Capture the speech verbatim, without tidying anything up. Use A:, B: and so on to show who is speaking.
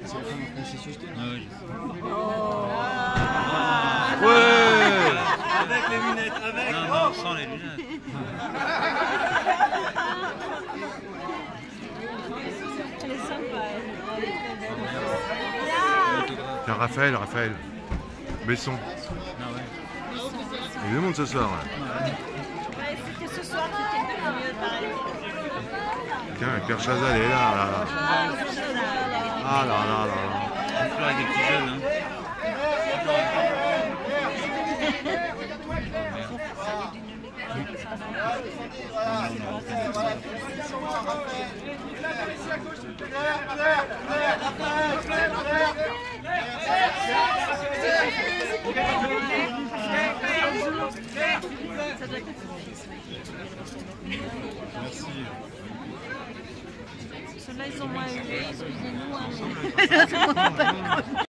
A: C'est la femme de Princesse Houston.
B: Ah oui.
C: Oh. Ouais.
D: Avec les lunettes, avec.
B: Non, non, sans les lunettes.
E: Elle est sympa.
C: Tiens, Raphaël, Raphaël. Besson.
B: Ah ouais.
C: Il y a du monde ce soir. Là.
E: Ouais, c'était ce soir qui était le mieux, pareil.
C: Tiens, Pierre Chazal est là. là, là. Ah là là là là.
B: On pleure avec des petits jeunes. Hein.
A: Merci.
E: Ceux-là, ils ont moins aimé, excusez-nous. Hein, mais...